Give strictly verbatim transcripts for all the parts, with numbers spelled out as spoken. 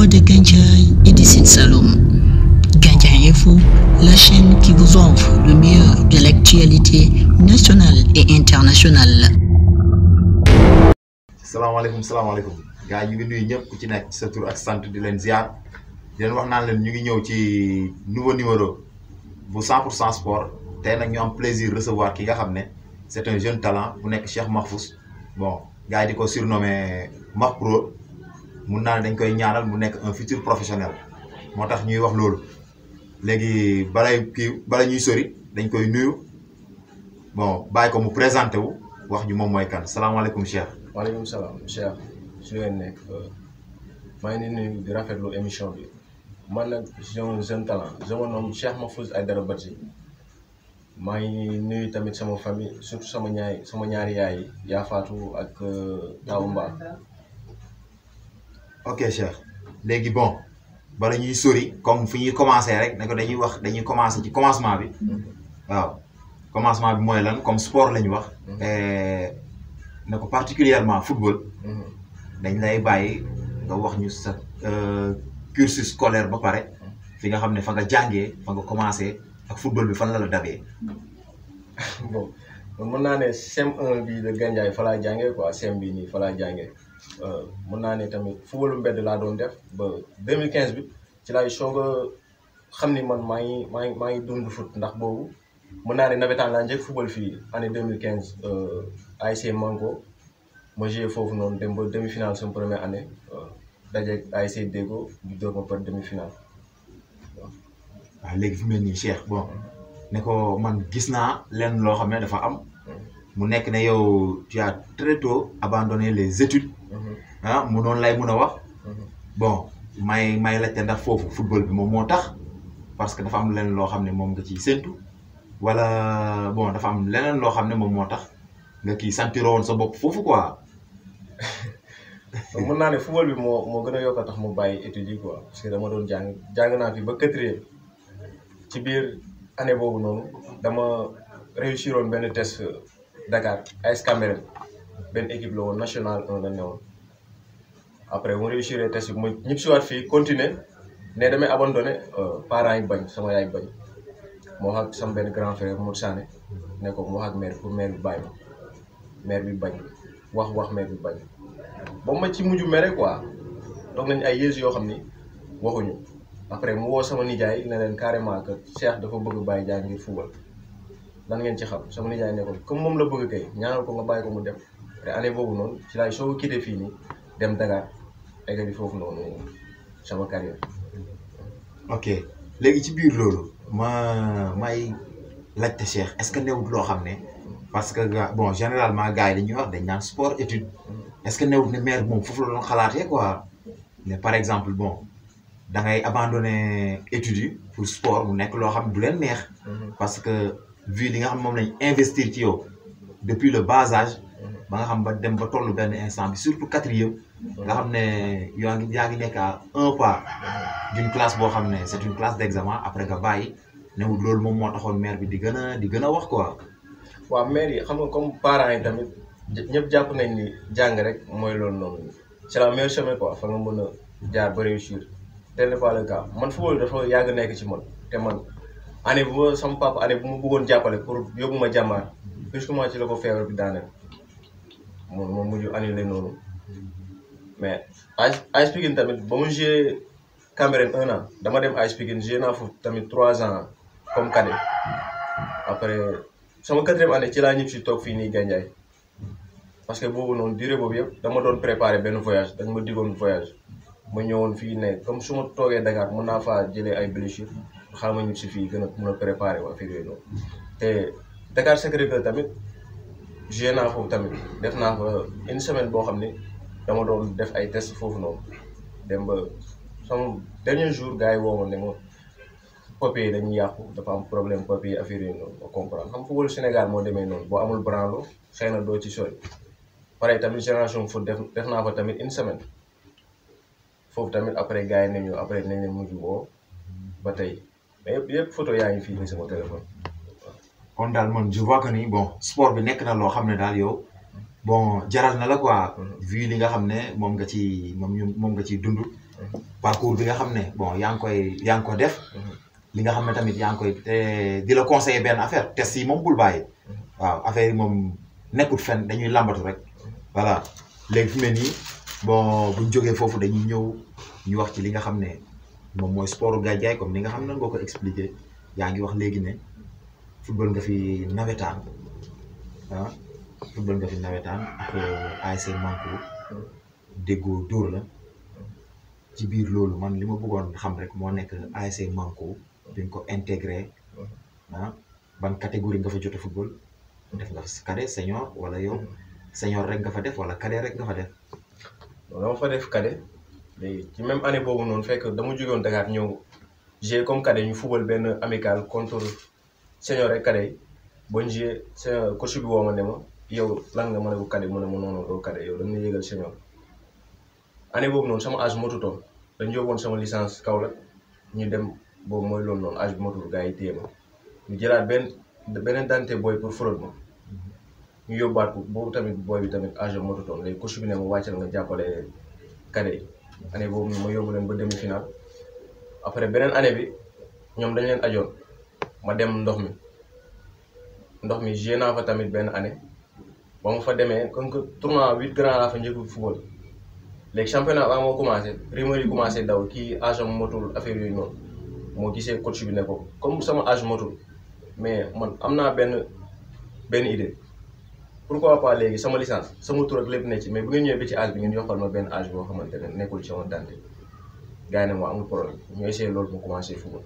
voix de Gandiaye et de Sine Saloum. Gandiaye Info, la chaîne qui vous offre le meilleur de l'actualité nationale et internationale. salaamaaleykum salaamaaleykum gars yi ñu ngi nuyu ñëpp ku ci nekk ci sa tur ak sant di leen ziar di leen wax naan leen ñu ngi ñëw ci nouveau numéro bu cent pour cent sport tey nag ñu am plaisir recevoir ki nga xam ne c'est un jeune talent bu nekk Cheikh Mahfous bon gars yi di ko surnommé Mah Pro mun naa ne dañ koy ñaanal mu nekk un futur professionnel moo tax ñuy wax loolu léegi balay kii bala ñuy sori dañ koy nuyu bon bàyyi ko mu présenté wu wax ñu moom mooy kan salaamaaleykum Cheikh. waaleykum salaam Cheikh su ngeen nekk maa ngi nuyu di rafetlu émission bi man nag je un jeune talent je me nomme Cheikh Mahfous Aïdara Badji maa ngi nuyu tamit sama famille surtout sama ñaari sama ñaari yaay yi yaa Fatou ak Taw Mba. ok Cheikh léegi bon bala ñuy sori comme fi ñuy commencé rek ne ko dañuy wax dañuy commencé ci commencement bi waaw commencement bi mooy lan comme sport la ñu wax. ne ko particulièrement football dañ lay bàyyi nga wax ñu sa cursus scolaire ba pare fi nga xam ne fa nga jàngee fa nga commencé ak football bi fan la la dabee. bon mën naa ne C M un bi de Gandiaye fa laa jàngee quoi C M bi nii fa laa jàngee mën naa ne tamit footballu mbedd laa doon def ba deux mille quinze bi ci laay soog a xam ni man maa ngi maa ngi maa ngi dund foot ndax boobu mën naa ne nawetaan laa njëkk football fii année deux mille quinze A S C Manko ma joué foofu noonu dem ba demi finale sama première année dajeeg A S C Déggo ñu door ma par demi finale waaw. waaw léegi fi mu ne nii Cheikh bon ne ko man gis naa lenn loo xam ne dafa am mu nekk ne yow tu as très tôt abandonné les études ah mu noonu lay mun a wax bon may may laajte ndax foofu football bi moom moo tax parce que dafa am lenn loo xam ne moom nga ciy séntu wala bon dafa am leneen loo xam ne moom moo tax nga kii sentiroo woon sa bopp foofu quoi. mën naa ne football bi moo moo gën a yokk a tax mu bàyyi études yi quoi parce que dama doon jàng jàng naa fi ba quatrième ci biir année boobu noonu dama réussir woon benn test Dakar A S Cambérène benn équipe la woon national un la ne woon après mu réussir test bi mu ñëpp si waat fii continuer ne damay abandonné parents yi bañ sama yaay bañ moo wax ak sama benn grand frère Mour Sané ne ko mu wax ak mère pour mère bi bàyyi ma mère bi bañ wax wax mère bi bañ ba ma ci mujj mere quoi toog nañ ay yées yoo xam ni waxuñu après mu woo sama nijaay ne leen carrément que Cheikh dafa bëgg bàyyi jàng ngir football lan ngeen ci xam sama nijaay ne ko comme moom la bëgg kay ñaanal ko nga bàyyi ko mu dem te année boobu noonu ci laay soo quitté fii nii dem Dakar eggali foofu noonu sama carrière. ok léegi ci biir loolu ma may laajte Cheikh est-ce que newut loo xam ne parce que bon généralement gars yi dañuy wax dañ naan sport étude est-ce que newut ne maire moom foofu la doon xalaatee quoi ne par exemple bon da ngay abandonné études yi pour sport mu nekk loo xam ne du leen neex parce que vu li nga xam moom lañ investir ci yow depuis le bas âge ba nga xam ba dem ba tollu benn instant bi surtout quatrième nga xam ne yaa ngi yaa ngi nekk à un pas d'une classe boo xam ne c'est une classe d'examen après nga bàyyi newut loolu moom moo taxoon maire bi di gën a di gën a wax quoi. waaw maire yi xam nga comme parents yi tamit ñëpp jàpp nañ ni jàng rek mooy loolu noonu c'est la meilleure chemin quoi fa nga mën a jaar ba réussir tel n'est pas le cas man football dafa yàgg nekk ci man te man année bu ma sama papa année bu ma bëggoon jàppale pour yóbbu ma jàmbaar justement ci la ko feebar bi daaneel moom moom mujj annulé noonu mais A S Pikine tamit ba mu joué Cambérène un an dama dem A S Pikine joué naa foofu tamit trois ans comme cadet après sama quatrième année ci laa ñëpp si toog fii nii Gandiaye parce que boobu noonu durée boobu yëpp dama doon préparer benn voyage dañ ma diggoon voyage ma ñëwoon fii ne comme su ma toogee Dakar mën naa faa jëlee ay blessures xaaral ma ñëpp si fii gën a mën a préparer waa fii yooyu noonu te Dakar Sacré-Cœur tamit joué naa foofu tamit def naa fa une semaine boo xam ne dama doon def ay test foofu noonu dem ba sama dernier jour gars yi woo ma ne ma papier yi dañuy yàqu dafa am problème papier yi affaire yi noonu ma comprendre xam football Sénégal moo demee noonu boo amul branlo xëy na doo ci sori pare tamit génération foot def def naa fa tamit une semaine foofu tamit après gars yi nañu après nañ leen mujj woo ba tey mais yëpp yëpp photo yaa ngi fii nii sama téléphone. kon daal man je vois que ni bon sport bi nekk na loo xam ne daal yow bon jaral na la quoi vu li nga xam ne moom nga ci moom ñu moom nga ciy dund parcours bi nga xam ne bon yaa ngi koy yaa ngi ko def li nga xam ne tamit yaa ngi koy te di la conseiller benn affaire test yi moom bul bàyyi waaw affaire yi moom nekkul fenn dañuy làmbatu rek voilà léegi fi mu ne nii bon buñ jógee foofu dañuy ñëw ñu wax ci li nga xam ne moom mooy sportu Gandiaye comme ni nga xam ne nga ko expliqué yaa ngi wax léegi ne football nga fi nawetaan ah football nga fi nawetaan ak A S C Manko déggoo dóor la ci biir loolu man li ma bëggoon xam rek moo nekk A S C Manko bi nga ko intégré ah ban catégorie nga fa jot a football def nga fa cadet senior wala yow senior rek nga fa def wala cadet rek nga fa def. dama fa def cadet léegi ci même année boobu noonu fekk dama jógewoon Dakar ñëw jouer comme cadet ñu football benn amical contre senior rek cadet yi bañ jouer senior coach bi woo ma ne ma yow lan nga mën a bu cadet mu ne ma noonu doo cadet yow da nga yéegal senior. année boobu noonu sama âge motutoon dañu yóbboon sama licence Kaolack ñu dem boobu mooy loolu noonu âge bi motul gars yi téye ma ñu jëlaat benn beneen dante booy pour fraude ma ñu yóbbaat ko boobu tamit booy bi tamit âge bi motutoon léegi coach bi ne ma wàccal nga jàppale cadet yi année boobu ma yóbbu leen ba demi final après beneen année bi ñoom dañ leen ajoon ma dem ndox mi ndox mi joué naa fa tamit benn année ba ma fa demee comme que tournoi huit grands laa fa njëkk football léegi championnat ba moo commencé rumeur yi commencé daw kii âge am motul affaire yooyu noonu moo gisee coach bi ne ko comme sama âge motul mais man am naa benn benn idée pourquoi pas léegi sama licence sama tur ak lépp ne ci mais bu ngeen ñëwee ba ci âge bi ngeen yokkal ma benn âge boo xamante ne nekkul ci sama dante gars yi ne ma amul problème ñu essayé loolu mu commencé football.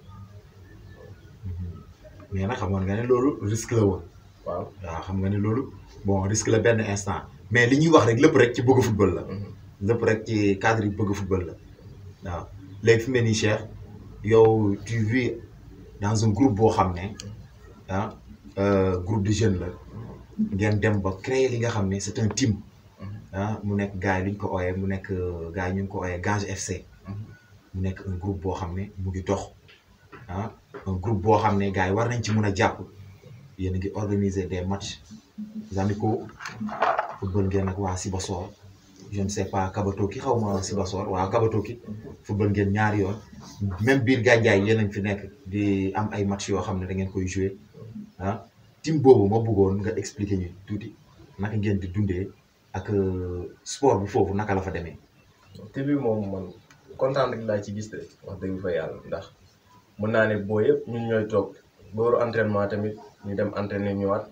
mais nag xamoon nga ne loolu risque la woon. waaw waaw xam nga ne loolu bon risque la benn instant mais li ñuy wax rek lépp rek ci bëgg football la. lépp rek ci cadre yi bëgg football la waaw léegi fi mu ne nii Cheikh yow tu vis dans un groupe boo xam ne ah groupe de jeunes la ngeen dem ba créer li nga xam ne c'est un team ah mu nekk gars yi lu ñu ko ooyee mu nekk gars yi ñu ngi ko ooyee Gange F C mu nekk un groupe boo xam ne mu ngi dox ah un groupe boo xam ne gars yi war nañ ci mun a jàpp yéen a ngi organiser des matchs amicaux football ngeen ak waa Sibassor je ne sais pas Kabatoki xaw ma Sibassor waaw Kabatoki football ngeen ñaari yoon même biir Gandiaye yéen a ngi fi nekk di am ay match yoo xam ne da ngeen koy jouer ah team boobu ma bëggoon nga expliquer ñu tuuti naka ngeen di dundee ak sport bi foofu naka la fa demee. te bi moom man kontaan rek laa ci gis de wax dëgg fa yàlla ndax mën naa ne boo yëpp ñun ñooy toog booru entraînement tamit ñu dem entraîner ñëwaat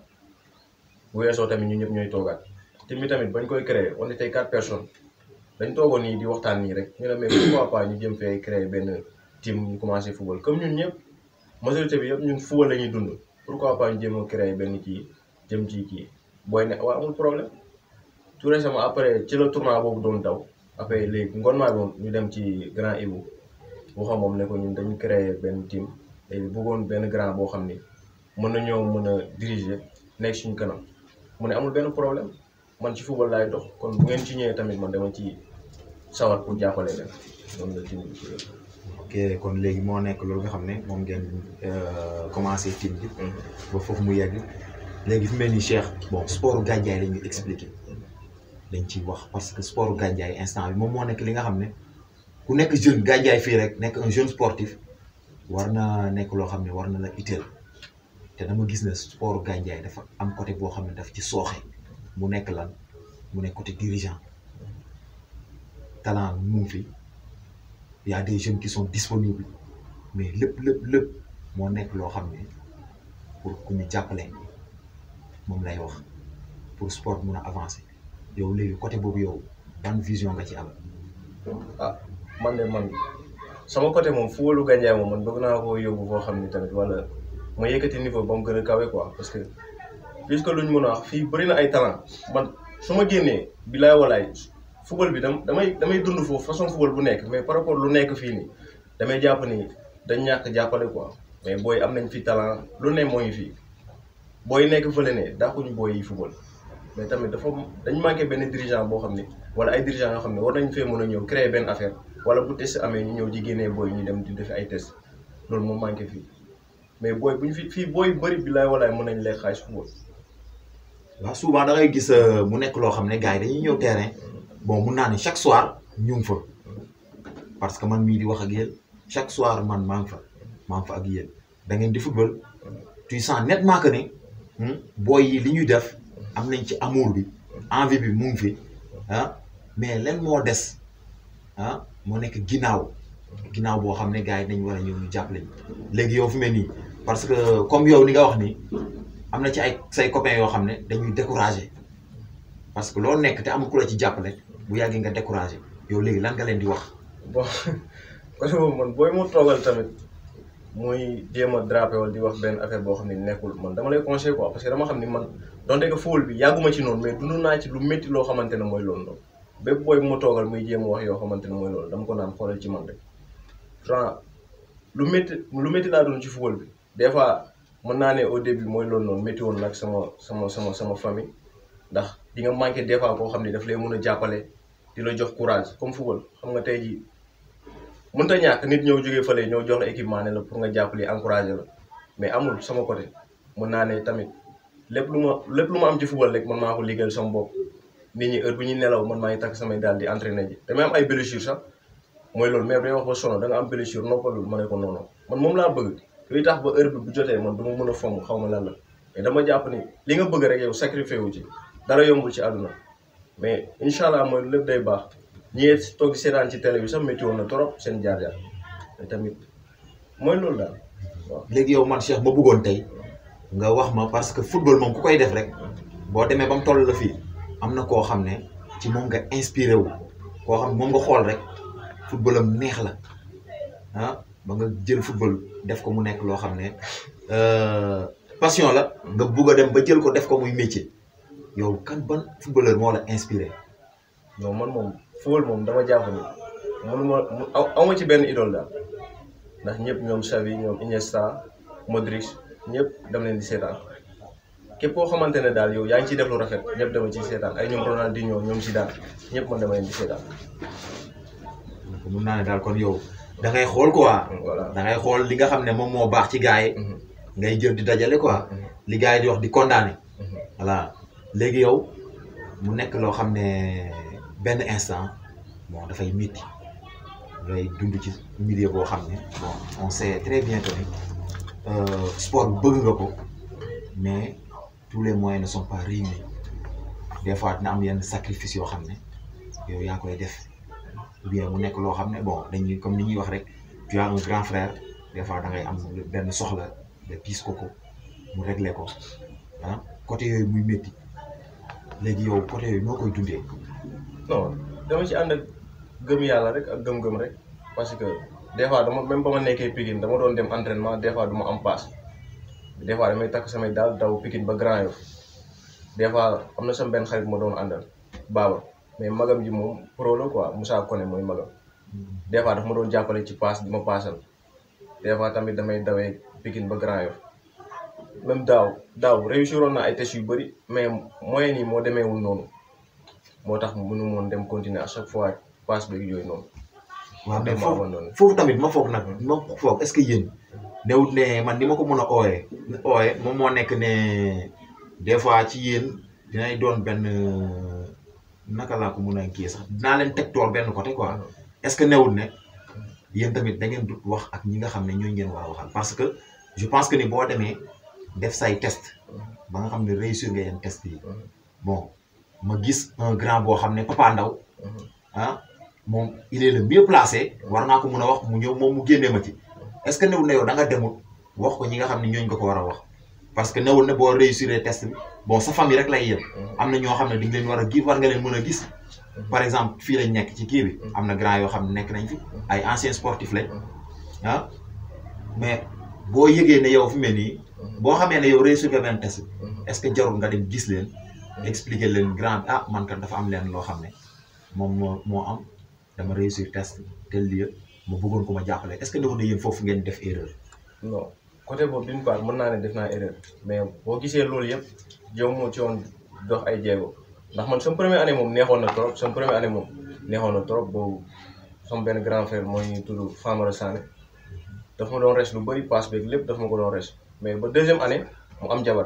bu weesoo tamit ñun ñëpp ñooy toogaat. team bi tamit bañ koy créer on était quatre personnes dañ toogoon nii di waxtaan nii rek ñu ne mais pourquoi pas ñu jëm fee créer benn team ñu commencé football comme ñun ñëpp majorité bi yëpp ñun football la ñuy dund pourquoi pas ñu jëm a créer benn kii jëm ci kii booy ne waaw amul problème tout récemment après ci la tournoi boobu doon daw après léegi ngoon maa moom ñu dem ci grand Ibou boo xam moom ne ko ñun dañu créer benn team léegi bëggoon benn grand boo xam ni mën na ñëw mën a diriger nekk suñu kanam mu ne amul benn problème man ci football laay dox kon bu ngeen ci ñëwee tamit man dama ci sawar pour jàppale leen noonu la team bi. ok kon léegi moo nekk loolu nga xam ne moom ngeen commencé team bi. ba foofu mu yegg léegi fi mel ni Cheikh bon sportu Gandiaye la ñuy expliqué dañ ciy wax parce que sportu Gandiaye instant bi moom moo nekk li nga xam ne ku nekk jeune Gandiaye fii rek nekk un jeune sportif war na nekk loo xam ne war na la itteel te dama gis ne sportu Gandiaye dafa am côté boo xam ne daf ci sooxe. mu nekk lan mu nekk côté dirigeant talent mu ngi fi y a des jeunes qui sont disponibles mais lépp lépp lépp moo nekk loo xam ne pour ku ñu jàppale moom lay wax pour sport mun a avancer yow léegi côté boobu yow ban vision nga ci am. ah man de man sama côté moom footballu Gandiaye moom man bëgg naa koo yóbbu foo xam ni tamit wala ma yëkkati niveau ba mu gën a kawe quoi parce que. puisque luñ mën a wax fii bëri na ay talent man su ma génnee bilaay walaay football bi dam damay damay dund foofu façon football bu nekk mais par rapport lu nekk fii nii damay jàpp ni dañ ñàkk jàppale quoi mais booy am nañ fi talent lu ne moo ngi fii booy nekk fële ne dàquñu booy yi football mais tamit dafa dañ manqué benn dirigeant boo xam ne wala ay dirigeant yoo xam ne war nañ fee mën a ñëw créer benn affaire wala bu test amee ñu ñëw di génnee booy ñu dem di def ay test loolu moom manqué fii mais booy bu ñu fi fii booy bëri bilaay walaay mën nañ lekk xaalis football waaw souvent da ngay gis mu nekk loo xam ne gars yi dañuy ñëw terrain bon mun naa ne chaque soir ñu ngi fa parce que man mii di wax ak yéen chaque soir man maa ngi fa maa ngi fa ak yéen da ngeen di football tu sens nettement que ne booy yi li ñuy def am nañ ci amour bi envie bi mu ngi fi ah mais len moo des ah moo nekk ginnaaw ginnaaw boo xam ne gars yi dañ war a ñëw ñu jàppale léegi yow fi mel nii parce que comme yow ni nga wax nii am na ci ay say copains yoo xam ne dañuy découragé parce que loolu nekk te amul ku la ci jàppale bu yàggee nga découragé yow léegi lan nga leen di wax. bon côté boobu man booy mu toogal tamit muy jéem a drapé wala di wax benn affaire boo xam ne nekkul man dama lay conseillé quoi parce que dama xam ni man donte que football bi yàgguma ci noonu mais dund naa ci lu métti loo xamante ne mooy loolu noonu bépp booy bu ma toogal muy jéem a wax yoo xamante ne mooy loolu dama ko naan xoolal ci man rek. franc lu métti lu métti laa doon ci football bi des fois mën naa ne au début mooy loolu noonu métti woon nag sama sama sama sama famille ndax di nga manqué des fois koo xam ne daf lay mën a jàppale di la jox courage comme football xam nga tey jii mënut a ñàkk nit ñëw jógee fële ñëw jox la équipement ne la pour nga jàppale encouragé la mais amul sama côté mën naa ne tamit lépp lu ma lépp lu ma am ci football rek man maa ko liggéeyal sama bopp nit ñi heure bu ñuy nelaw man maa ngi takk samay daal di entraîné ji damay am ay blessure sax mooy loolu mais day wax ba sono da nga am blessure noppalul ma ne ko noonu man moom laa bëgg luy tax ba heure bi bu jotee man du ma mën a fomm xaw ma lan la mais dama jàpp ni li nga bëgg rek yow sacrifié wu ci dara yombul ci àdduna mais incha allah mooy lépp day baax ñi toog seetaan ci télé bi sax métti woon na trop seen jaar-jaar te tamit mooy loolu daal waaw. léegi yow man Cheikh ma bëggoon tey nga wax ma parce que football moom ku koy def rek boo demee ba mu toll la fii am na koo xam ne ci moom nga inspiré wu koo xam ne moom nga xool rek footballam neex la ah ba nga jël football def ko mu nekk loo xam ne passion la nga bugg a dem ba jël ko def ko muy métier yow kan ban footballeur moo la inspiré. non man moom football moom dama jàpp ni mënuma aw aw ma ci benn idole daal ndax ñëpp ñoom Xavi ñoom Iniesta Modric ñëpp dama leen di seetaan képp koo xamante ne daal yow yaa ngi ciy def lu rafet ñëpp dama ciy seetaan ay ñoom Ronaldinho ñoom Zidane ñëpp man dama leen di seetaan. mun naa ne daal kon yow da ngay xool quoi. voilà da ngay xool li nga xam ne moom moo baax ci gars yi. ngay jël di dajale quoi. li gars yi di wax di condamné. voilà léegi yow mu nekk loo xam ne benn instant bon dafay métti ngay dund ci milieu boo xam ne bon on sait très bien que ne sport bu bëgg nga ko mais tous les moyens ne sont pas réunis des fois dina am yenn sacrifice yoo xam ne yow yaa koy def. ou bien mu nekk loo xam ne bon dañuy comme ni ñuy wax rek tu as un grand frère des fois da ngay am benn soxla de piis ko ko mu réglé ko ah côté yooyu muy métti léegi yow côté yooyu noo koy dundee. non dama ci ànd ak gëm yàlla rek ak gëm-gëm rek parce que des fois dama même ba ma nekkee Pikine dama doon dem entraînement des fois du ma am paas des fois damay takk samay daal daw Pikine ba Grand Yoff des fois am na sama benn xarit ma doon àndal baaba. mais magam ji moom pro la quoi Moussa Koné mooy magam des fois daf ma doon jàppale ci paas di ma paasal des fois tamit damay dawee Pikine ba Grand Yoff même daaw daaw réussir woon na ay tests yu bëri mais moyen yi moo demeewul noonu moo tax mënu moon dem continuer à chaque fois paas beeg yooyu noonu. waaw mais foofu foofu tamit ma foog nag ma foog est-ce que yéen newut ne man ni ma ko mën a ooyee ooyee moom moo nekk ne des fois ci yéen dinay doon benn. naka laa ko mën a kii sax dinaa leen teg tool benn côté quoi est-ce que newul ne yéen tamit da ngeen dut wax ak ñi nga xam ne ñooñu ngeen war a waxal parce que je pense que ni boo demee def say test ba nga xam ne réussir nga yenn test yi bon ma gis un grand boo xam ne Papa Ndaw ah moom il est le mieux placé war naa ko mën a wax mu ñëw moom mu génnee ma ci est-ce que newul ne yow da nga demul wax ko ñi nga xam ne ñooñu nga ko war a wax parce que newul ne boo réussir test bi bon sa famille rek lay yem am na ñoo xam ne di nga leen war a gis war nga leen mën a gis par exemple fii lañ nekk ci kii bi am na grand yoo xam ne nekk nañ fi ay anciens sportifs lañ ah mais boo yëgee ne yow fi mel nii boo xamee ne yow réussir nga benn test bi est-ce que jarul nga dem gis leen expliquer leen grand ah man kat dafa am leen loo xam ne moom moo moo am dama réussir test tel lieu ma bëggoon ko ma jàppale est-ce que newul ne yéen foofu ngeen def erreur. non côté boobu d'une part mën naa ne def naa erreur mais boo gisee loolu yëpp jëm moo ci woon dox ay jéego ndax man sama première année moom neexoon na trop sama première année moom neexoon na trop boobu sama benn grand frère mooy ñuy tudd Famara Sané daf ma doon res lu bëri passe beeg lépp daf ma ko doon res mais ba deuxième année mu am jabar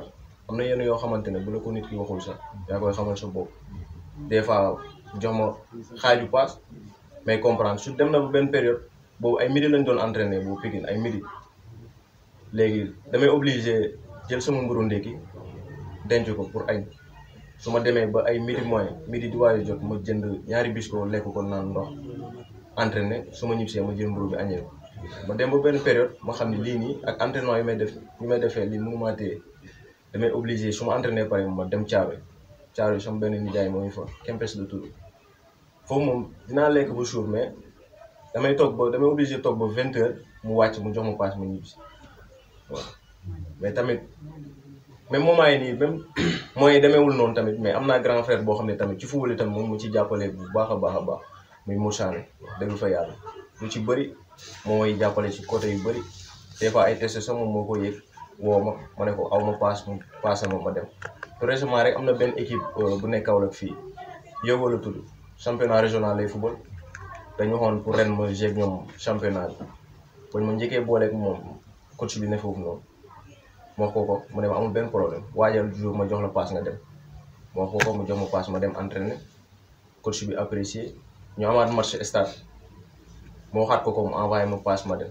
am na yenn yoo xamante ne bu la ko nit ki waxul sax yaa koy xamal sa bopp des fois jox ma xaaju paas mais comprendre su dem na ba benn période boobu ay midi lañ doon entraîner boobu Pikine ay midi léegi damay obligé jël sama mburu ndékki denc ko pour añ su ma demee ba ay midi moins midi di waayu jot ma jënd ñaari bisco lekk ko naan ndox entraîner su ma ñibbisee ma jël mburu bi añee ma dem ba benn période ma xam ne lii nii ak entraînement yi may def yi may defee lii mënu maa téye damay obligé su ma entraîné pare ma dem Thiaroye Thiaroye sama benn nijaay moo ngi fa Kempes la tudd foofu moom dinaa lekk ba jour mais damay toog ba damay obligé toog ba vingt heures mu wàcc mu jox ma paas ma ñibbisi waaw mais tamit même moment yi nii même mooy demeewul noonu tamit mais am naa grand frère boo xam ne tamit ci football yi tamit moom mu ci jàppale bu baax a baax a baax muy Moussane dëgg fa yàlla lu ci bëri moo may jàppale ci côté yu bëri des fois ay test sax moom moo ko yëg woo ma ma ne ko aw ma paas mu paase ma ma dem te récemment rek am na benn équipe bu nekk Kaolack fii Yogo la tudd championnat régional lay football dañu waxoon pour ren ma jeeg ñoom championnat bi bañ ma njëkkee booleeg moom coach bi ne foofu noonu ma wax ko ko mu ne ma amul benn problème waajal jour ma jox la paas nga dem ma wax ko ko mu jox ma paas ma dem entraîner coach bi apprécié ñu amaat match stade ma waxaat ko ko mu envoyé ma paas ma dem.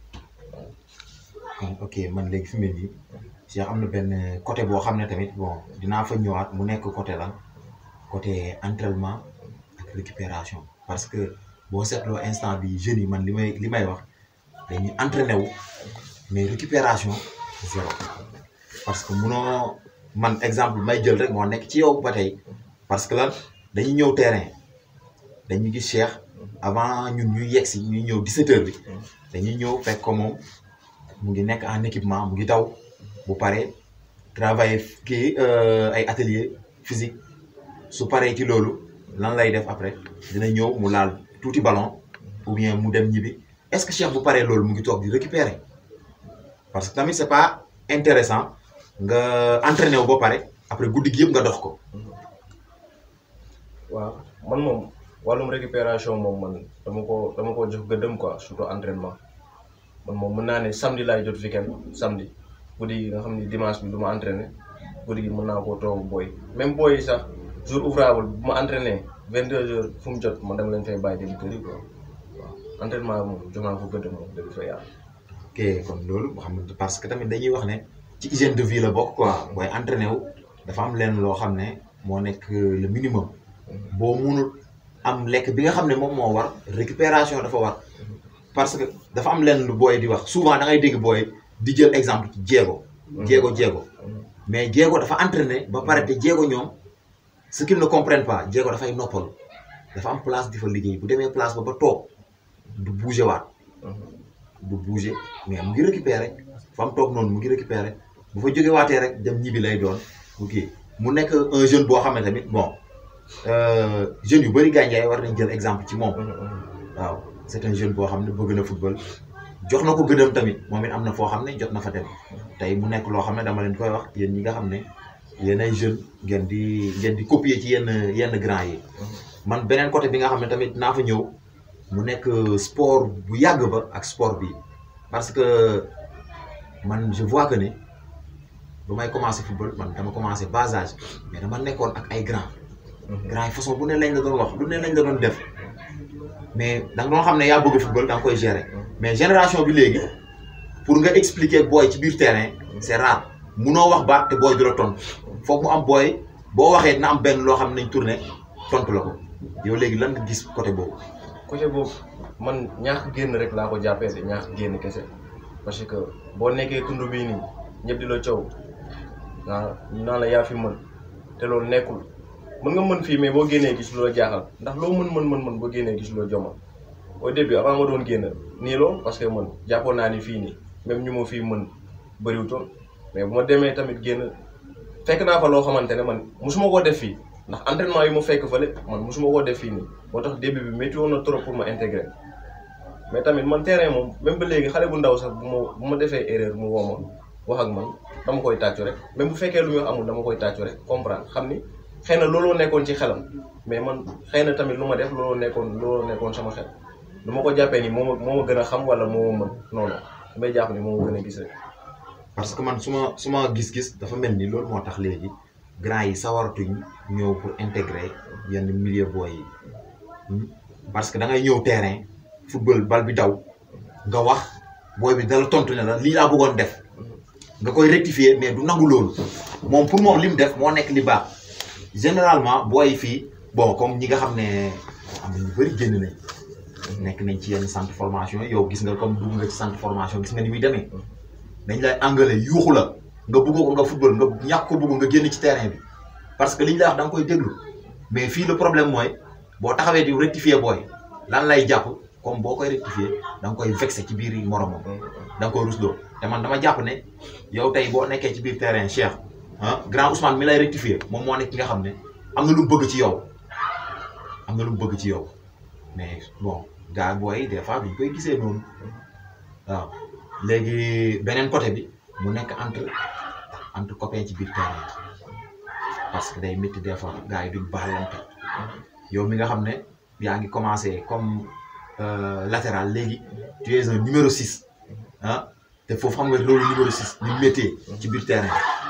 ok man léegi fi mu ne nii Cheikh am na benn côté boo xam ne tamit bon dinaa fa ñëwaat mu nekk côté lan côté entraînement ak récupération parce que boo seetloo instant bi jeunes yi man li may li may wax dañuy entraîné wu mais récupération zéro parce que munoo man exemple may jël rek moo nekk ci yow ba tey parce que lan dañuy ñëw terrain dañuy gis Cheikh avant ñun ñuy yegg si ñuy ñëw dix-sept heures bi dañuy ñëw fekk ko moom mu ngi nekk en équipement mu ngi daw bu paree travailler kii ay atelier physique su paree ci loolu lan lay def après dina ñëw mu laal tuuti ballon ou bien mu dem ñibbi est-ce que Cheikh bu paree loolu mu ngi toog di récupérer parce que tamit c'est pas intéressant nga entraîné wu ba pare après guddi gi yëpp nga dox ko. waaw man moom wàllum récupération moom man dama ko dama ko jox gëddëm quoi surtout entraînement man moom mën naa ne samedi laay jot weekend samedi guddi gi nga xam ni dimanche bi du ma entraîné guddi gi mën naa koo toog booy même booy yi sax jour ouvrable bu ma entraîné vingt deux heures fu mu jot man dama leen fay bàyyi dem kër yi quoi waaw entraînement moom jox naa ko gëddëm moom dëgg fa yàlla. ok kon loolu xam nga parce que tamit dañuy wax ne ci hygiène de vie la bokk quoi booy entraîné wu dafa am leen loo xam ne moo nekk le minimum boo munul am lekk bi nga xam ne moom moo war récupération dafa war parce que dafa am leen lu booy di wax souvent da ngay dégg booy di jël exemple ci jéego. jéego jéego mais jéego dafa entraîné ba pare te jéego ñoom ce qu'ils ne comprennent pas jéego dafay noppal dafa am place di fa liggéey bu demee place ba ba toog du bouger waat. du bouger mais mu ngi récupérer fa mu toog noonu mu ngi récupérer bu fa jóge waatee rek dem ñibbi lay doon ok mu nekk un jeune boo xam ne tamit bon jeunes yu bëri gàncax war nañ jël exemple ci moom waaw c'est un jeune boo xam ne bëgg na football jox na ko gëdëm tamit moom it am na foo xam ne jot na fa dem tey mu nekk loo xam ne dama leen koy wax yéen ñi nga xam ne yéen ay jeunes ngeen di ngeen di copier ci yenn yenn grand yi man beneen côté bi nga xam ne tamit naa fa ñëw. mu nekk sport bu yàgg ba ak sport bi parce que man je vois que ne bu may commencé football man dama commencé bas âge mais dama nekkoon ak ay grand grand yi façon bu ne lañ la doon wax lu ne lañ la doon def mais da nga doon xam ne yaa bëgg football da nga koy gérer mais génération bi léegi pour nga expliquer booy ci biir terrain c'est rare munoo wax baat te booy du la tontu foog mu am booy boo waxee dina am benn loo xam ne nañ tourné tontu la ko yow léegi lan nga gis côté boobu. côté boobu man ñaax génn rek laa ko jàppee de ñaax génn kese parce que boo nekkee tund bii nii ñëpp di la coow ah naan la yaa fi mën te loolu nekkul mën nga mën fii mais boo génnee gis lu la jaaxal ndax loo mën mën mën mën boo génnee gis lu la jomal au début avant ma doon génn nii loolu parce que man jàppoon naa ni fii nii même ñu ma fii mën bëriwutoon mais bu ma demee tamit génn fekk naa fa loo xamante ne man musuma koo def fii ndax entraînement yi ma fekk fële man musuma koo def fii nii moo tax début bi métti woon na trop pour ma intégrer mais tamit man terrain moom même ba léegi xale bu ndaw sax bu ma bu ma defee erreur mu woo ma wax ak man dama koy tàccu rek même bu fekkee lu muy wax amul dama koy tàccu rek comprendre xam ni xëy na looloo nekkoon ci xelam mais man xëy na tamit lu ma def looloo nekkoon looloo nekkoon sama xel lu ma ko jàppee ni moo ma moo ma gën a xam wala moo ma mën non non damay jàpp ni moo ma gën a gis rek. parce que man suma suma gis-gis dafa mel ni loolu moo tax léegi grand yi sawaratuñ ñëw pour intégrer yenn milieu booy yi parce que da ngay ñëw terrain football bal bi daw nga wax booy bi dala tontu ne la lii laa bëggoon def nga koy rectifier mais du nangu loolu moom pour moom li mu def moo nekk li baax généralement booy fii bon comme ñi nga xam ne am na ñu bëri génn nañ nekk nañ ci yenn centre formation yow gis nga comme dugg nga ci centre formation gis nga ni muy demee dañ lay engrais yuuxu la nga bëggoo ko nga football nga ñàkk ko bëgg nga génn ci terrain bi parce que li ñu lay wax da nga koy déglu mais fii le problème mooy boo taxawee di rectifier booy lan lay jàpp comme boo koy rectifier da nga koy vexé ci biir moromam da nga koy rusloo te man dama jàpp ne yow tey boo nekkee ci biir terrain Cheikh ah grand Ousmane mi lay rectifier moom moo nekk ki nga xam ne am na lu mu bëgg ci yow am na lu mu bëgg ci yow mais bon gars booy des fois duñ koy gisee noonu waaw léegi beneen côté bi mu nekk entre entre copains ci biir terrain parce que day métti des fois gars yi duñ baalante yow mi nga xam ne yaa ngi commencé comme latéral léegi tu es un numéro six ah te foofu xam nga loolu numéro six ñu méttee ci biir terrain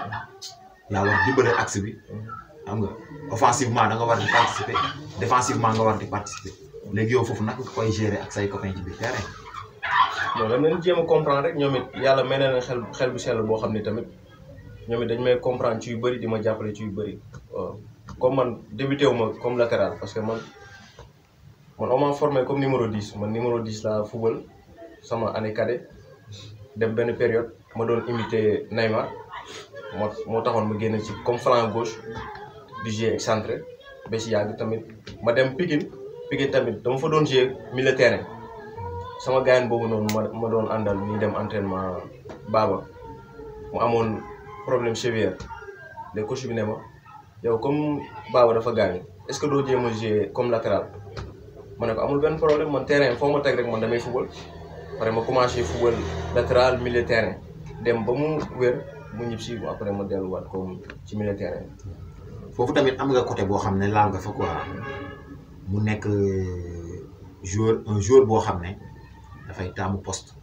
yaa war dimbale axe bi xam nga offensivement da nga war di participer défensivement nga war di participer léegi yow foofu nag nga koy gérer ak say copains ci biir terrain. bon dama leen jéem a comprendre rek ñoom it yàlla may na leen xel xel bu sell boo xam ne tamit ñoom it dañu may comprendre ci yu bëri di ma jàppale ci yu bëri waaw comme man débuté wu ma comme latéral parce que man man on m'a formé comme numéro dix man numéro dix la football sama année cadet dem benn période ma doon imité Neymar moo moo taxoon ma génn ci comme flanc gauche di jouer excentré ba si yàgg tamit ma dem Pikine Pikine tamit dama fa doon jouer milieu terrain sama gaayan boobu noonu ma ma doon àndal ñuy dem entraînement Baba mu amoon problème cheville les coach bi ne ma yow comme Baba dafa gaañu est-ce que doo jéem a jouer comme latéral ma ne ko amul benn problème man terrain foo ma teg rek man damay football après ma commencé football latéral milieu terrain dem ba mu wér mu ñib si après ma delluwaat comme ci milieu terrain. foofu tamit am nga côté boo xam ne laal nga fa quoi mu nekk joueur un joueur boo xam ne dafay taamu poste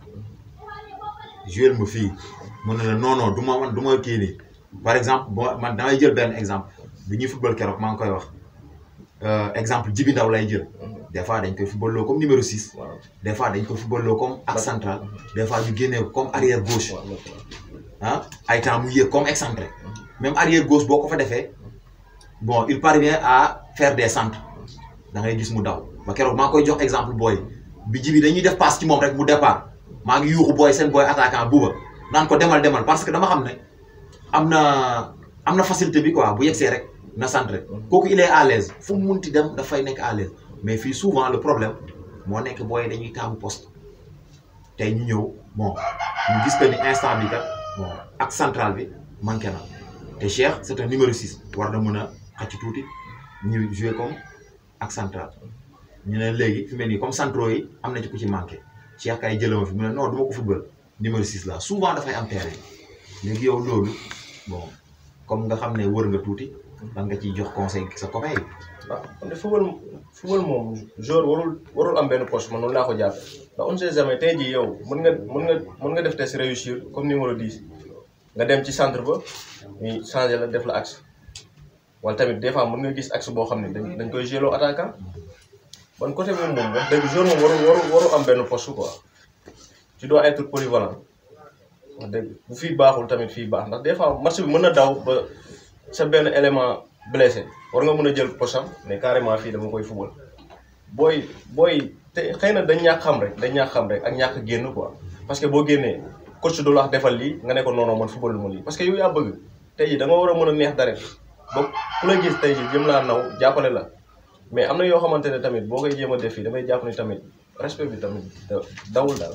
joueur ma fii mu ne la non non du ma man du ma kii nii par exemple boo man damay jël benn exemple bi ñuy football keroog maa ngi koy wax exemple Jibi Ndaw lay jël des fois dañ koy football loo comme numéro six des fois dañ koy football loo comme axe central des fois ñu génnee comme arrière gauche ah ay temps mu yéeg comme excentré même arrière gauche boo ko fa defee bon il parvient à faire des centres da ngay gis mu daw ba keroog maa ngi koy jox exemple booy bi Jibi dañuy def passe ci moom rek mu départ maa ngi yuuxu booy seen booy attaquant buuba naan ko demal demal parce que dama xam ne am na am na facilité bi quoi bu yegsee rek na centré kooku il est à l'aise fu mu munti dem dafay nekk à l'aise mais fii souvent le problème moo nekk booy dañuy taamu poste tey ñu ñëw bon ñu gis que ni instant bi kat bon ak central bi manqué na te Cheikh c'est un numéro six war na mën a xëcc tuuti ñu jouer comme ak central ñu ne léegi fi mel nii comme centraux yi am na ci ku ci manqué Cheikh kay jëlama fi mu ne non du ma ko football numéro six la souvent dafay am terrain léegi yow loolu bon comme nga xam ne wër nga tuuti da nga ciy jox conseil sa copain yi. waaw kon de football football moom joueur warul warul am benn poste man noonu laa ko jàppee ndax on sait jamais tey jii yow mën nga mën nga mën nga def test réussir comme numéro dix nga dem ci centre ba ñu changé la def la axe wala tamit des fois mën nga gis axe boo xam ne dañ dañ koy gérer attaquant bon côté boobu moom wax dëgg joueur moom warul warul warul am benn poste quoi tu dois être polyvalent wax dëgg bu fii baaxul tamit fii baax ndax des fois match bi mën na daw ba sa benn élément blessé war nga mën a jël posam mais carrément fii dama koy football booy booy te xëy na dañ ñàkk xam rek dañ ñàkk xam rek ak ñàkk génn quoi parce que boo génnee coach du la wax defal lii nga ne ko non non man football lu ma lii parce que yow yaa bëgg tey jii da nga war a mën a neex dara ba ku la gis tey jii jëm laa naw jàppale la mais am na yoo xamante ne tamit boo koy jéem a def fii damay jàpp ni tamit respect bi tamit dawul daal.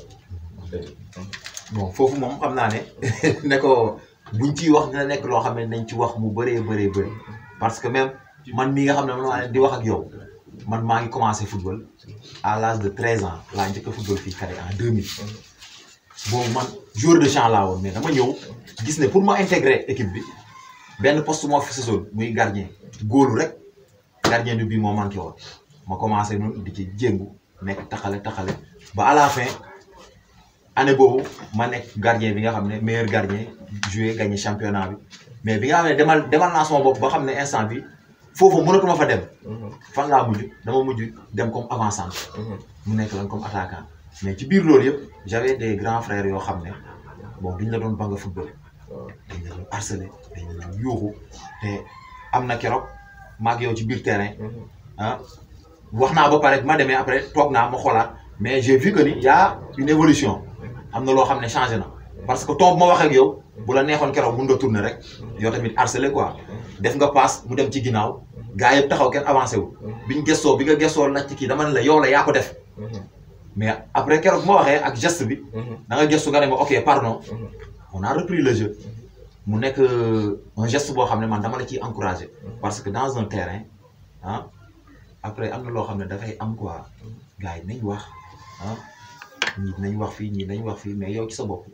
bon foofu moom xam naa ne ne ko buñ ciy wax dina nekk loo xam ne nañ ci wax mu bëree bëree bëri parce que même man mii nga xam ne man maa leen di wax ak yow man maa ngi commencé football à l'âge de treize ans laa njëkk a football fii cadet en deux mille bon man joueur de champ laa woon mais dama ñëw gis ne pour ma intégrer équipe bi benn poste moo fi saison muy gardien góolu rek gardien du bii moo manqué woon ma commencé noonu di ci jéngu nekk taxale taxale ba à la fin année boobu ma nekk gardien bi nga xam ne meilleur gardien joué gagné championnat bi mais bi nga xam ne demal demal naa sama bopp ba xam ne instant bi foofu mënatuma fa dem. fan laa mujj dama mujj dem comme avançant. mu nekk lan comme attaquant mais ci biir loolu yëpp j'avais des grands frères yoo xam ne bon duñ la doon banga football. dañ la doon harcelé dañ la doon yuuxu te am na keroog maag yow ci biir terrain. ah wax naa ba pare ma demee après toog naa ma xoolaat mais j'ai vu que ni y a une évolution am na loo xam ne changé na parce que toog ma wax ak yow bu la neexoon keroog mun nga tourner rek yow tamit harcelé quoi def nga passe mu dem ci ginnaaw gars yëpp taxaw kenn avancé wu. biñ gëstoo bi nga gëstoo laaj ci kii dama ne la yow la yaa ko def. mais après keroog bu ma waxee ak geste bi. da nga gëstu nga ne ma ok pardon. on a repris le jeu. mu nekk un geste boo xam ne man dama la ciy encouragé. parce que dans un terrain ah après am na loo xam ne dafay am quoi gars yi nañ wax ah ñii nañ wax fii ñii nañ wax fii mais yow ci sa bopp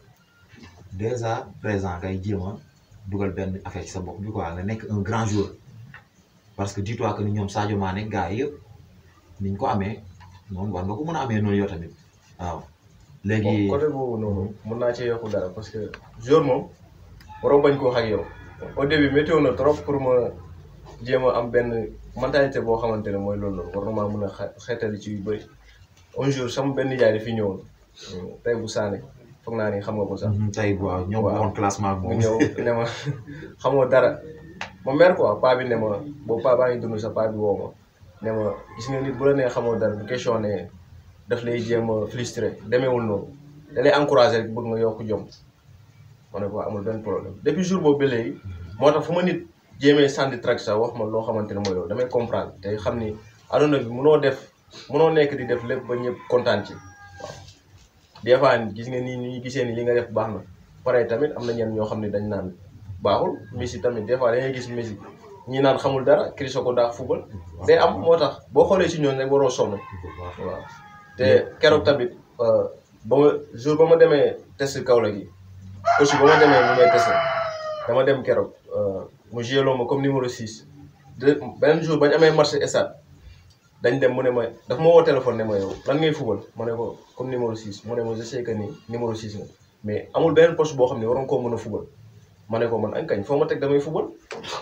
déjà présent ngay jéem a dugal benn affaire ci sa bopp bi quoi nga nekk un grand joueur parce que dis-toi que ni ñoom Sadio Mané gars yi yëpp niñ ko amee noonu war nga ko mën a amee noonu yow tamit waaw. léegi côté boobu noonu mën naa cee yokku dara parce que joueur moom waroo bañ ko wax ak yow au début météo na trop pour ma jéem a am benn mentalité boo xamante ne mooy loolu noonu war na maa mën a xeetali ci yu bëri un jour sama benn jaay dafi ñëwoon tey bu saane foog naa ni xam nga ko sax. tey waaw ñëw woon classement mu ñëw ne ma xamoo dara ma mer quoi paa bi ne ma boobu paa baa ngi dund sa paa bi woo ma ne ma gis nga nit bu la nee xamoo dara bu question ne daf lay jéem a frustré demeewul noonu da lay encouragé rek bëgg nga yokk jom ma ne ko amul benn problème depuis jour boobu ba léegi moo tax fu ma nit jéemee sànni track sax wax ma loo xamante ne mooy loolu damay comprendre te xam ni aduna bi munoo def munoo nekk di def lépp ba ñëpp kontaan ci waaw des fois gis nga nii ni gisee ni li nga def baax na pare tamit am na ñenn ñoo xam ne dañ naan baaxul Messi tamit des fois da ngay gis Messi ñi naan xamul dara Cristo ko daax football day am moo tax boo xoolee si ñoom rek waroo sonn waaw te keroog tamit ba ma jour ba ma demee test Kaolack gi aussi ba ma demee mu may testé dama dem keroog mu géloo ma comme numéro six de beneen jour bañ amee marché stade dañ dem mu ne ma daf ma woo téléphone ne ma yow lan ngay football ma ne ko comme numéro six mu ne ma je sais que ni numéro six nga mais amul beneen poste boo xam ne waroon koo mën a football ma ne ko man añ kañ foo ma teg damay football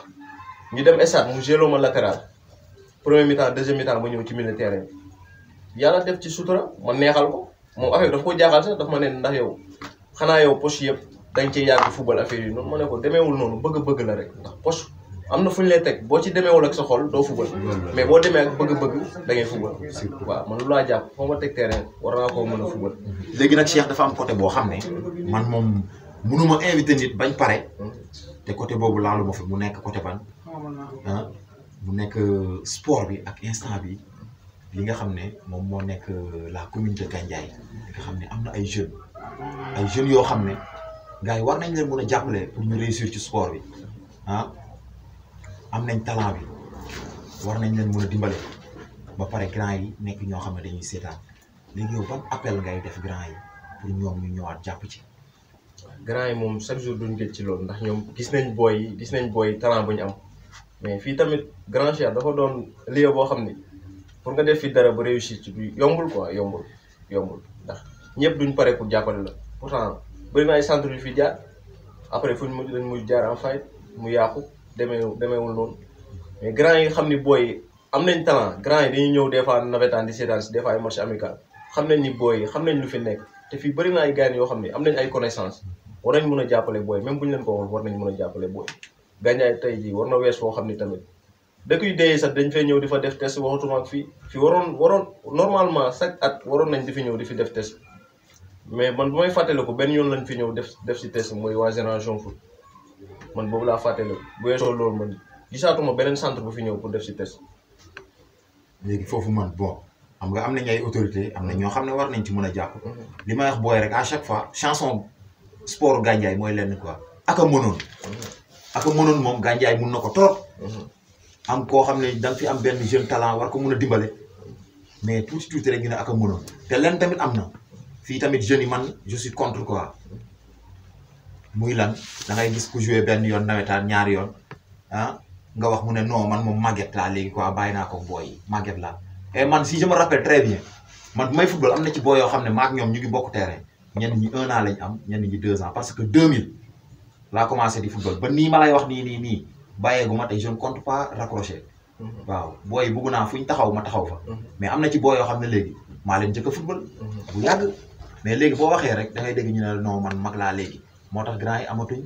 ñu dem stade mu géloo ma latéral premier mi-temps deuxième mi-temps ba ñëw ci milieu terrain yàlla def ci sutura ma neexal ko moom affaire daf ko jaaxal sax daf ma ne ndax yow xanaa yow poste yëpp dañ ci yàgg football affaire yi noonu ma ne ko demeewul noonu bëgg-bëgg la rek ndax poste am na fu ñu lay teg boo ci demeewul ak sa xol doo football mais boo demee ak bëgg-bëgg da ngay football waaw man lu laa jàpp foo ma teg terrain war naa koo mën a football. léegi nag Cheikh dafa am côté boo xam ne man moom mënuma invité nit bañ pare te côté boobu laalu ma fi mu nekk côté ban ah mu nekk sport bi ak instant bi li nga xam ne moom moo nekk la commune de Gandiaye nga xam ne am na ay jeunes ay jeunes yoo xam ne gars yi war nañ leen mën a jàppale pour ñu réussir ci sport bi ah am nañ talent bi war nañ leen mën a dimbale ba pare grand yi nekk ñoo xam ne dañuy seetaan léegi yow ban appel ngay def grand yi pour ñoom ñu ñëwaat jàpp ci. grand yi moom chaque jour duñ gëj ci loolu ndax ñoom gis nañ booy yi gis nañ booy talent bu ñu am mais fii tamit grand Cheikh dafa doon lieu boo xam ni pour nga def fi dara ba réussir ci du yombul quoi yombul yombul ndax ñëpp duñ pare pour jàppale la pourtant bëri na ay centre yu fi jaar après fuñ mujj dañ mujj jaar en fait mu yàqu demee demeewul noonu mais grand yi xam ni booy am nañ talent grand yi dañuy ñëw des fois nawetaan di seetaan si des fois ay match amical xam nañ ni booy xam nañ lu fi nekk te fii bëri na ay gars yoo xam ne am nañ ay connaissance war nañ mën a jàppale booy même bu ñu leen ko waxoon war nañ mën a jàppale booy Gandiaye tey jii war na wees foo xam ni tamit dëkk yu dee sax dañ fay ñëw di fa def test waxatuma ak fii fii waroon waroon normalement chaque at waroon nañ di fi ñëw di fi def test mais man bu may fàttaliku benn yoon lañ fi ñëw def def si test mooy waa génération foot man boobu laa fàttaliku bu weesoo loolu man gisaatuma beneen centre bu fi ñëw pour def si test. léegi foofu man bon xam nga am nañ ay autorité am na ñoo xam ne war nañ ci mën a jàpp. li may wax booy rek à chaque fois chanson sport Gandiaye mooy lenn quoi ak a mënoon. ak a mënoon moom Gandiaye mun na ko trop. am koo xam ne da nga fi am benn jeune talent war ko mun a dimbale mais tuuti tuuti rek ñu ne ak a mënoon te lenn tamit am na fii tamit jeunes yi man je suis contre quoi muy lan da ngay gis ku joué benn yoon nawetaan ñaari yoon ah nga wax mu ne non man moom màgget laa léegi quoi bàyyi naa ko booy yi màgget laa et man si je me rappelle très bien man bu may football am na ci booy yoo xam ne maak ñoom ñu ngi bokk terrain ñenn ñi un an lañ am ñenn ñi deux ans parce que deux mille laa commencé di football ba nii ma lay wax nii nii nii bàyyeegu ma tey je ne compte pas raccrocher. waaw booy yi bugg naa fu ñu taxaw ma taxaw fa. mais am na ci booy yoo xam ne léegi maa leen njëkk a football. bu yàgg mais léegi boo waxee rek da ngay dégg ñu ne non man mag laa léegi moo tax grand yi amatuñ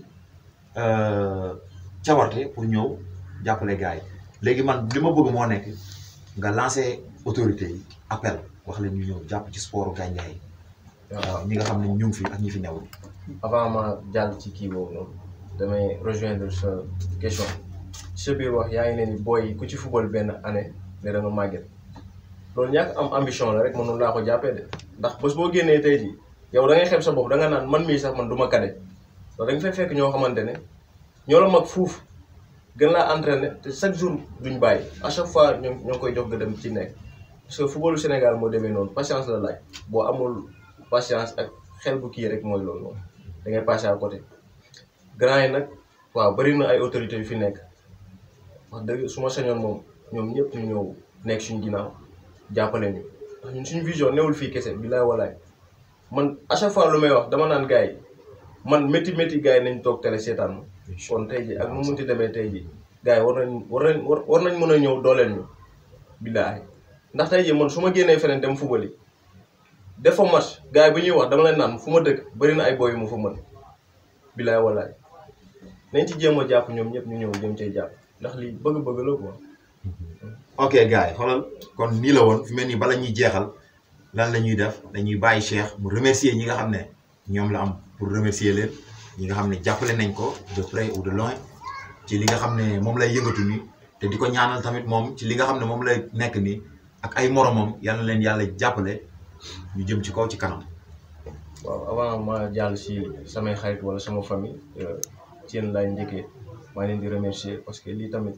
cawarte pour ñëw jàppale gars yi léegi man li ma bëgg moo nekk nga lancer autorité yi appel wax leen ñu ñëw jàpp ci sport Gandiaye. waaw ñi nga xam ne ñu ngi fi ak ñi fi newul. avant ma jàll ci kii boobu noonu damay rejoindre sa question sa biir wax yaa ngi ne ni booy ku ci football benn année ne da nga màgget loolu ñàkk am ambition la rek mënul laa ko jàppee de ndax bés boo génnee tey jii yow da ngay xeeb sa bopp da nga naan man mii sax man du ma kade loolu da nga fay fekk ñoo xamante ne ñoo la mag fuuf gën laa entraîné te chaque jour duñ bàyyi à chaque fois ñoo ñoo koy jox nga dem ci nekk parce que footballu Sénégal moo demee noonu patience la laaj boo amul patience ak xel bu kii rek mooy loolu noonu da ngay passé à côté grand yi nag waaw bëri na ay autorités yu fi nekk wax dëgg su ma sañoon moom ñoom ñëpp ñu ñëw nekk suñu ginnaaw jàppale ñu ndax ñun suñu vision newul fii kese bilaay walaay man à chaque fois lu may wax dama naan gars yi man métti métti gars yi nañ toog télé seetaan ma kon tey ji ak nu munti demee tey ji gars yi war nañ war nañ war nañ mën a ñëw dooleel ñu bilaay ndax tey ji man su ma génnee feneen dem football yi def fa match gars yi bu ñuy wax dama leen naan fu ma dëkk bëri na ay boy yu ma fa mën bilaay walaay nañ ci jéem a jàpp ñoom ñëpp ñu ñëw jëm cee jàpp ndax lii bëgg-bëgg la quoi. ok gars yi xoolal kon nii la woon fi mel nii bala ñuy jeexal lan la ñuy def dañuy bàyyi Cheikh mu remercier ñi nga xam ne ñoom la am pour remercier leen ñi nga xam ne jàppale nañ ko de près ou de loin ci li nga xam ne moom lay yëngatu nii te di ko ñaanal tamit moom ci li nga xam ne moom lay nekk nii ak ay moromam yal na leen yàlla jàppale ñu jëm ci kaw ci kanam. waaw avant ma jàll si samay xarit wala sama famille ci yéen laay njëkkee maa leen di remercier parce que lii tamit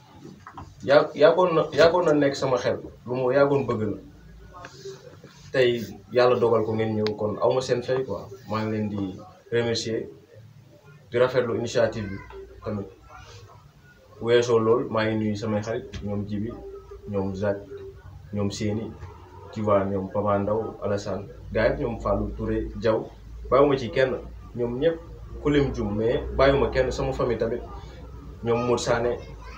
yaa yaagoon na yaagoon na nekk sama xel lu mu yaagoon bëgg la tey yàlla dogal ko ngeen ñëw kon aw ma seen fay quoi maa ngi leen di remercier di rafetlu initiative bi tamit weesoo loolu maa ngi nuyu samay xarit ñoom Jibi ñoom Zak ñoom Séni tu vois ñoom Papa Ndaw Alassane gars yi ñoom Fallou Touré Diaw bàyyiwuma ci kenn ñoom ñëpp ku lim jum mais bàyyiwuma kenn sama famille tamit ñoom Mour Sané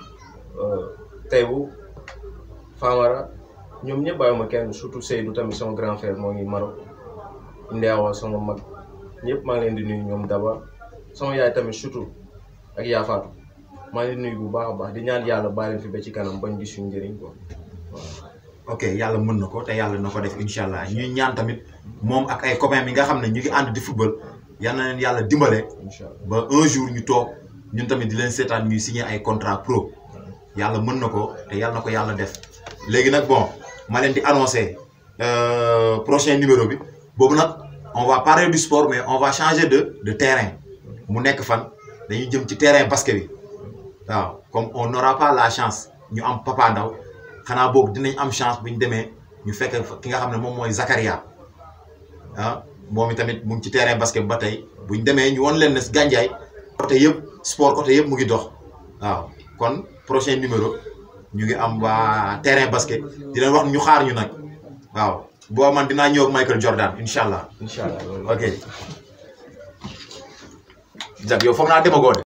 Taïbu Famara ñoom ñëpp bàyyiwuma kenn surtout Seydou tamit sama grand frère moo ngi Maroc Ndeawa sama mag ñëpp maa ngi leen di nuyu ñoom Daba sama yaay tamit surtout ak yaa Fatou maa ngi leen di nuyu bu baax a baax di ñaan yàlla bàyyi leen fi ba ci kanam bañ gis suñu njëriñ quoi waaw. ok yàlla mën na ko te yàlla na ko def incha allah ñuy ñaan tamit moom ak ay copains mi nga xam ne ñu ngi ànd di football yal na leen yàlla dimbale. incha allah ba un jour ñu toog ñun tamit di leen seetaan ñuy signer ay contrat pro yàlla mën na ko te yàlla na ko yàlla def léegi nag bon ma leen di annoncer prochain numéro bi boobu nag on va parler du sport mais on va changer de de terrain mu nekk fan dañuy jëm ci terrain basket bi waaw comme on n'aura pas la chance ñu am Papa Ndaw xanaa boobu dinañ am chance bu ñu demee ñu fekk ki nga xam ne moom mooy Zakaria ah moom tamit mu ngi ci terrain basket ba tey bu ñu demee ñu won leen ne Gandiaye côté yëpp sport côté yëpp mu ngi dox waaw kon prochain numéro ñu ngi am waa terrain basket di leen wax ñu xaar ñu nag waaw boo man dinaa ñëw ak Michael Jordan incha allah. incha allah ok. jag yow foog naa demagoo de